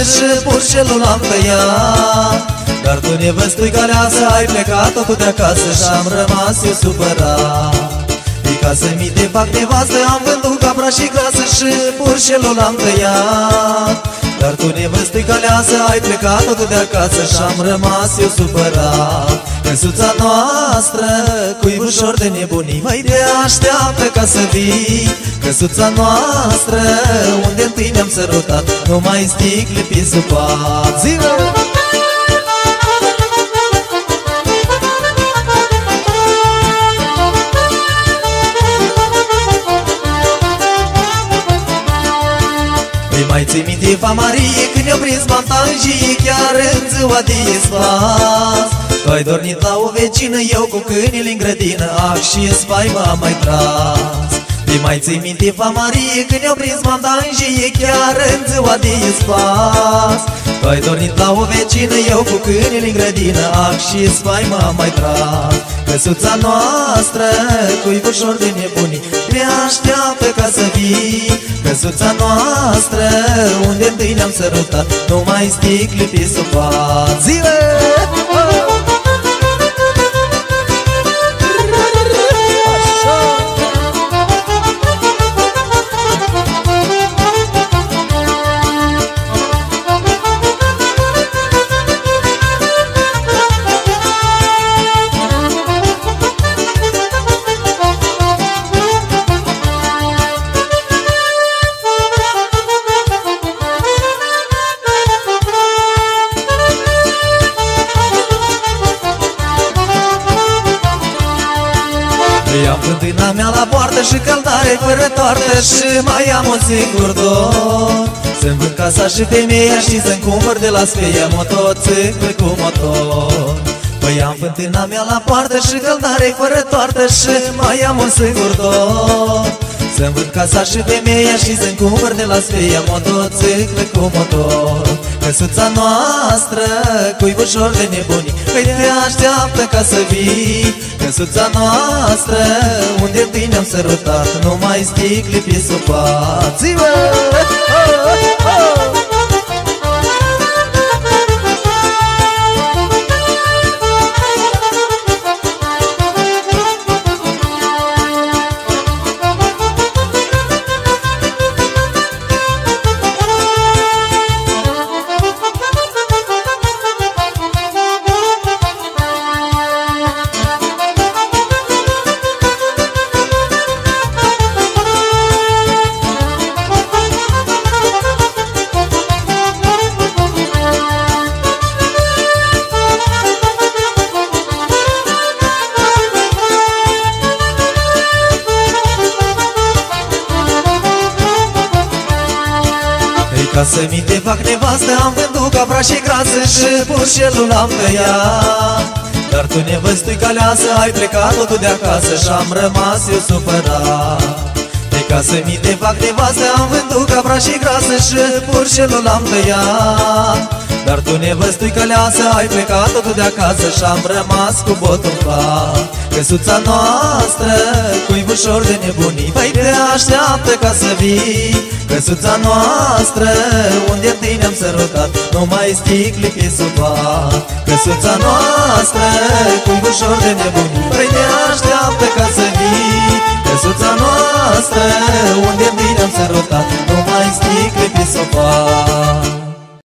și purcelul am tăiat. Dar tu nevăstui caleasă, ai plecat totul de acasă și-am rămas eu supărat. E ca să mi te fac nevastă, am vândut capra și grasă și purcelul am tăiat. Dar tu nevăstui caleasă, ai plecat totul de acasă și-am rămas eu supărat. Căsuța noastră, cui ușor de nebunii, mai te așteaptă ca să vii. Căsuța noastră, unde întâi ne-am sărutat, numai sticle pe sub pat. Zi-mă! Mai ții minte, Marie, când ne-a prins mantanjii chiar în ziua de spas. Tu ai dormit la o vecină, eu cu câinile în grădină, ah, și spaima am mai tras. Mai ții minte, Marie, când ne-a prins mantanjii chiar în ziua de spas. Tu ai dormit la o vecină, eu cu câinile în grădină, ah, și spaima am mai tras. Căsuța noastră, cui ușor de nebunii, ne așteaptă ca să vii. Căsuța noastră, unde întâi ne-am sărutat, numai sticle pe sub pat. Zile! Am fântâna mea la poartă și căldare fără toartă și mai am un singur dor, să-mi vând casa și femeia și să-mi cumpăr de la Sfeia motociclu cu motor. Păi am fântâna mea la poartă și căldare fără toartă și mai am un singur dor, să-mi vând casa și femeia și să-mi cumpăr de la Sfeia motociclu cu motor. Căsuța noastră, cui ușor de nebunii, că te așteaptă ca să vii. Căsuța noastră, unde întâi ne-am sărutat, numai sticle pe sub pat. Zi-mă! Ca să mi te fac nevastă, am vândut capra și grasă și purcelul am tăiat. Dar tu nevăstui caleasă, ai plecat totul de acasă și-am rămas eu supărat. Ca să mi te fac nevastă, am vândut capra și grasă și purcelul am tăiat. Dar tu nevăstui caleasă, ai plecat totul de acasă și-am rămas cu botul în pat. Căsuța noastră, cui ușor de nebunii, vai te așteaptă ca să vii. Căsuța noastră, unde întâi ne-am sărutat, numai sticle pe sub pat. Căsuța noastră, cui ușor de nebunii, vai te așteaptă ca să vii. Căsuța noastră, unde întâi ne-am sărutat, numai sticle pe sub pat.